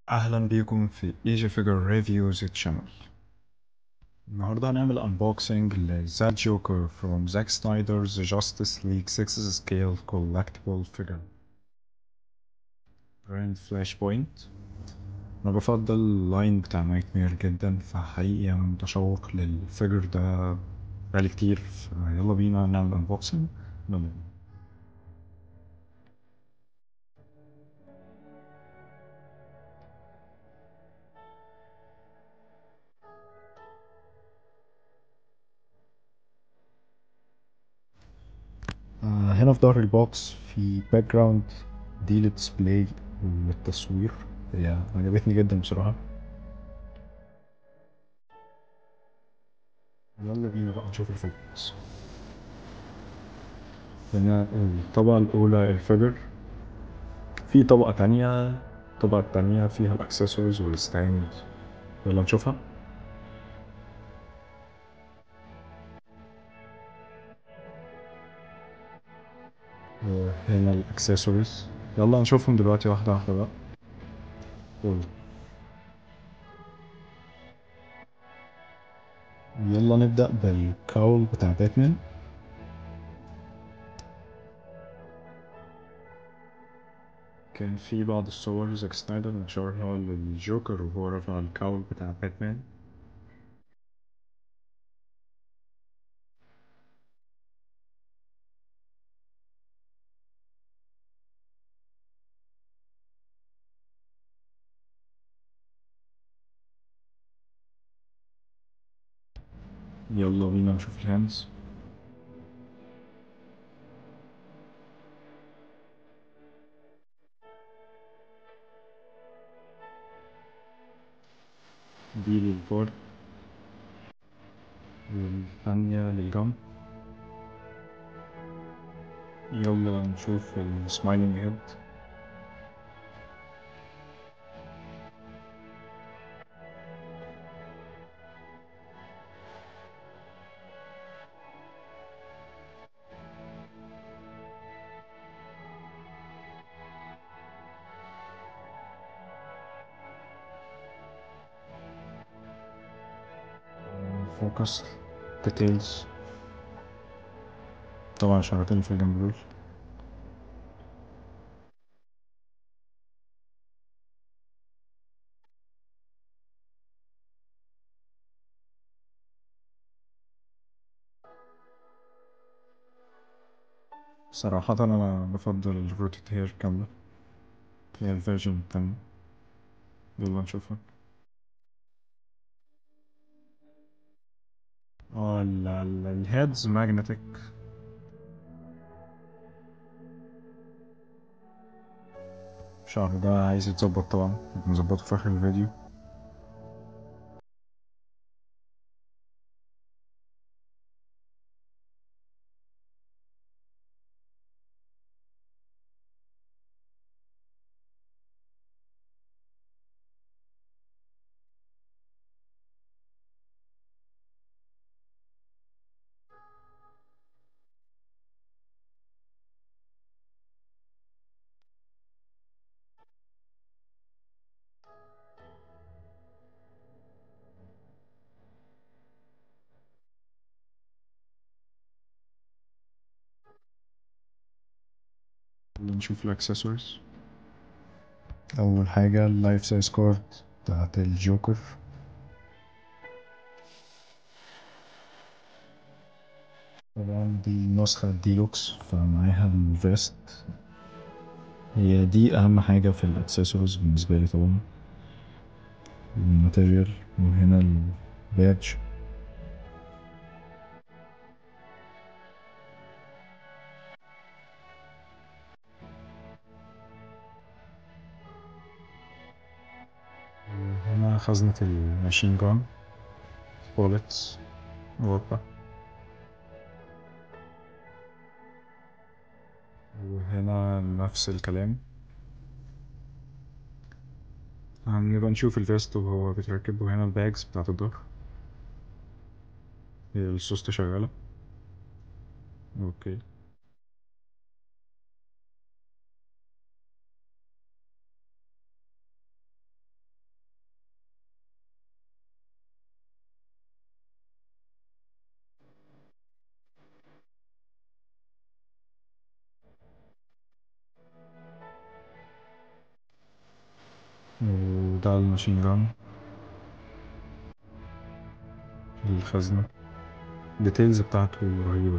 اهلا بيكم في ايجي فيجر ريفيوز تشانل. النهارده هنعمل انبوكسنج لزاد جوكر from زاك سنايدرز جاستس ليج 6 سكيل collectible figure براند فلاش بوينت. انا بفضل اللاين بتاع نايت مير جدا، فحقيقي انا متشوق للفيجر ده بقالي كتير، فيلا بينا نعمل انبوكسنج. هنا في ظهر البوكس في باك جراوند دي للديسبلاي والتصوير، هي عجبتني جدا بصراحة. يلا بينا بقى نشوف الفوكس. هنا الطبقة الأولى الفجر، في طبقة تانية، الطبقة التانية فيها الأكسسوارز والستاند. يلا نشوفها. هنا الأكسسوارز، يلا نشوفهم دلوقتي واحدة واحدة بقى. يلا يلا نبدأ بالكاول بتاع باتمان. كان في بعض الصور زاك سنايدر نشرها للجوكر وهو رافع الكاول بتاع باتمان. يلا بينا نشوف الهاندز. دي للبورد والثانية للجم. يلا نشوف السمايلينج هيد. فوكس ديتيلز، طبعا شعرتين في الجنب دول. صراحة أنا بفضل الروتد هير كاملة، هي الفيرجن التانية. يلا نشوفها. اه الهيدز ماجنتيك. الشعر ده عايز يتظبط طبعا، نظبطه في آخر الفيديو. يلا نشوف الأكسسوارز. أول حاجة اللايف سايز كارد بتاعت الجوكر. طبعا دي النسخة الديلوكس، فمعاها الفيست. هي دي أهم حاجة في الأكسسوارز بالنسبة لي طبعا، الماتيريال. وهنا البادج. وهنا خزنة الماشين جان بوليتس غرفة. وهنا نفس الكلام. هنبقى نشوف الفيست وهو بيتركب. وهنا الباجز بتاعت الظهر، هي السوستة شغالة. اوكي. وده الماشين جان، الخزنة. الديتيلز بتاعته رهيبة.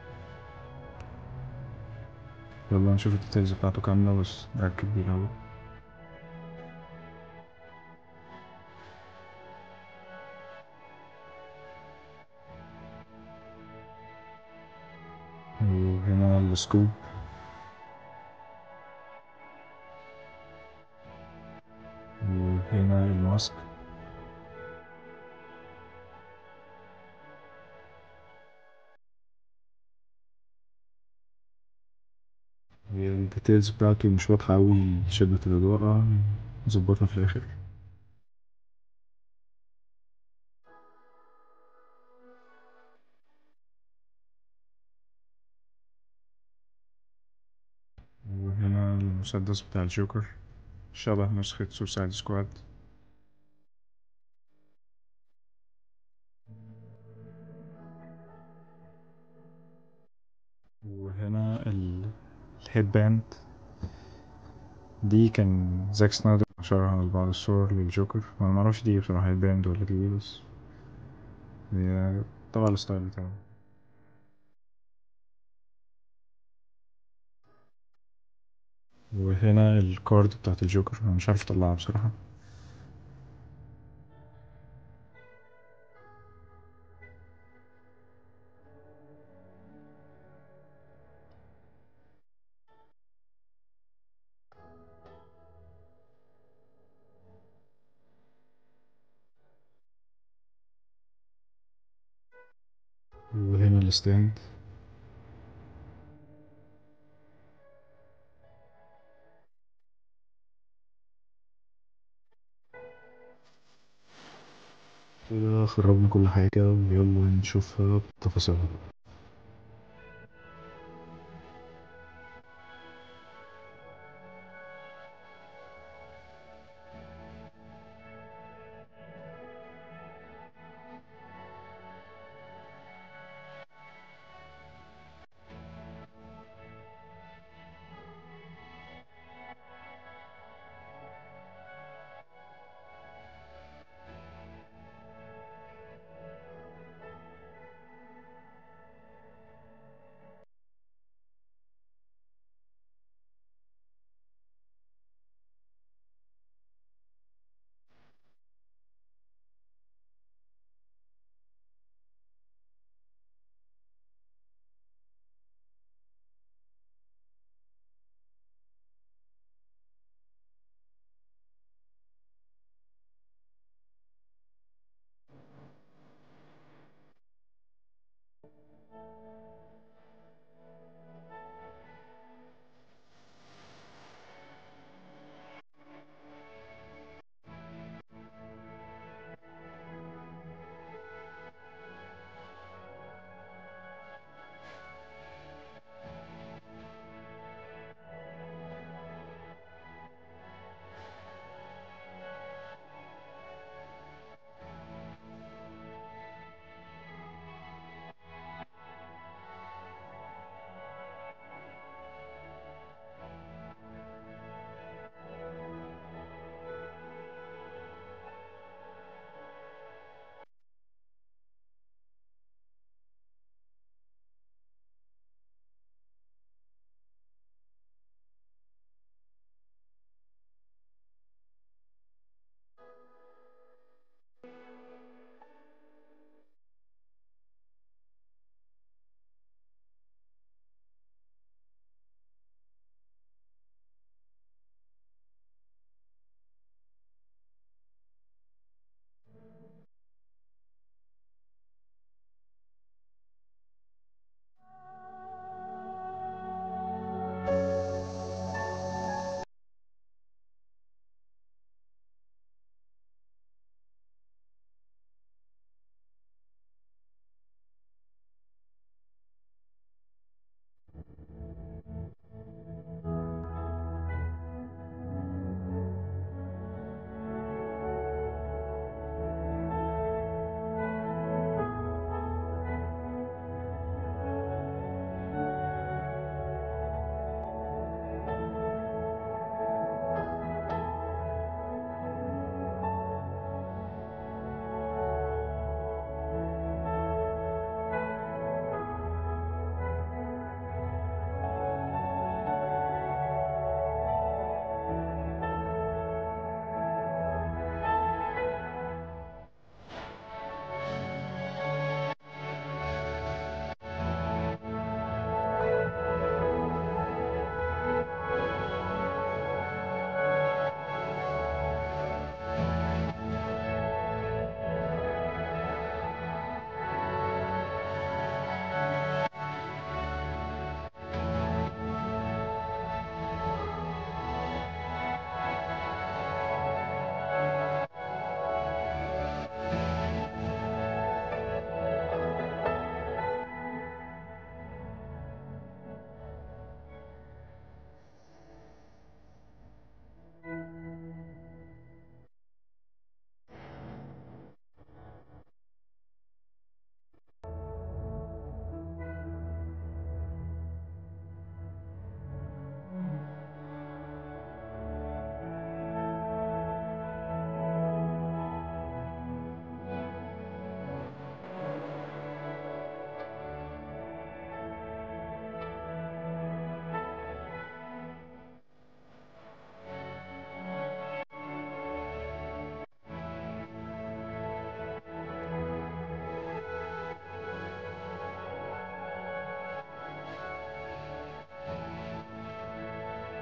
يلا نشوف الديتيلز بتاعته كاملة، بس ركز بيها أوي. وهنا السكوب، وهنا الماسك. هي الديتيلز بتاعته مش واضحة أوي، شدة الإضاءة ظبطها في الآخر. وهنا المسدس بتاع الجوكر، شبه نسخة سوسايد سكواد. وهنا الهيد باند دي كان زاك سنايدر نشرها بعض الصور للجوكر، وانا معرفش دي بصراحة هيد باند ولا دي، بس هي طبعا الستايل بتاعه. وهنا الكارد بتاعت الجوكر، انا مش عارف اطلعها بصراحة. وهنا الستاند. كده خربنا كل حاجة، ويلا نشوفها بتفاصيلها.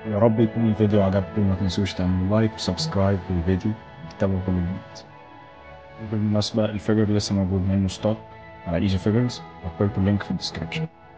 يا رب يكون الفيديو عجبكم، وما تنسوش تعملوا لايك وسبسكرايب للفيديو وتتابعوا كل جديد. بالمناسبة الفيجر لسه موجود منه ستوك على ايجي فيجرز، هحط لكم اللينك في الديسكربشن.